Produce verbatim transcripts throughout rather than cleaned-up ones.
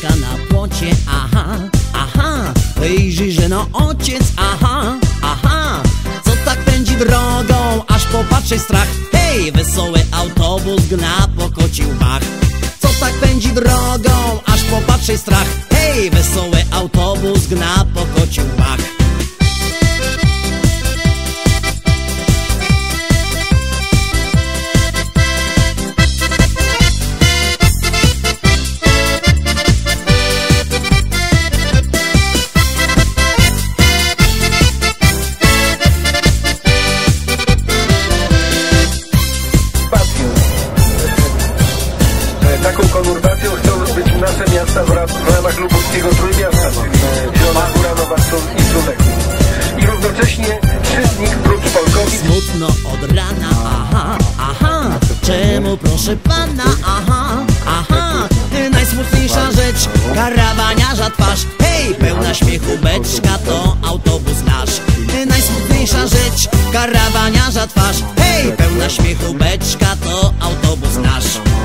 mieszka na płocie. Aha, aha, wyjrzyj, że no ojciec. Aha, aha, co tak pędzi drogą, aż popatrzeć strach. Hej, wesoły autobus gna po kocich łbach. Co tak pędzi drogą, aż popatrzeć strach. Hej, wesoły autobus gna po kocich łbach. Taką konurbacją chcą być nasze miasta w ramach lubowskiego Trójmiasta, czyli Zielona Góra, Nowa Stron i Suleków. I równocześnie Trzydnik, prócz Polkowic. Smutno od rana, aha, aha, czemu proszę pana, aha, aha. Najsmutniejsza rzecz, karawaniarza twarz. Hej, pełna śmiechu beczka, to autobus nasz. Najsmutniejsza rzecz, karawaniarza twarz. Hej, pełna śmiechu beczka, to autobus nasz.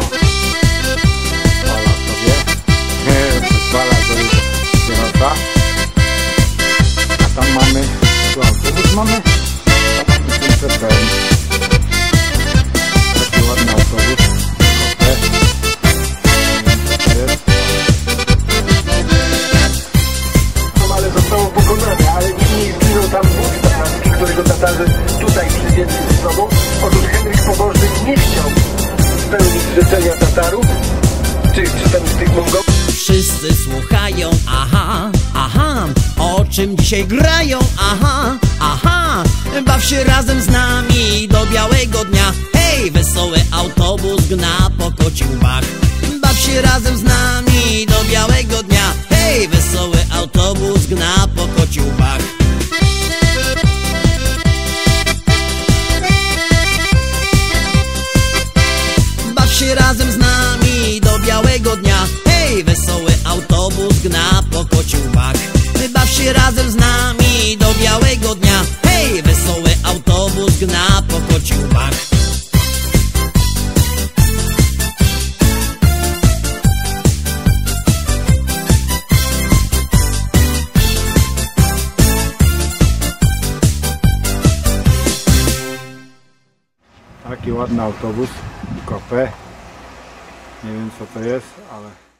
A tam mamy, tu autobus mamy, a tam ten C P M. Taki ładny autobus. No ale zostało pokonane, ale nie zginął tam wódz tatarski, którego Tatarzy tutaj przywieźli ze sobą. Otóż Henryk Pobożny nie chciał spełnić życzenia Tatarów, czy, czy tam z tych Mongołów. Wszyscy słuchają, aha, aha, o czym dzisiaj grają, aha, aha. Baw się razem z nami do białego dnia. Hej, wesoły autobus gna po kocich łbach. Baw się razem z nami do białego dnia. Hej, wesoły autobus gna po kocich łbach. Baw się razem z nami do białego dnia. Hej, wesoły autobus gna po kocich łbach. Baw się razem z nami do białego dnia. Hej, wesoły autobus gna po kocich łbach. Taki ładny autobus, U K P. Nie wiem co to jest, ale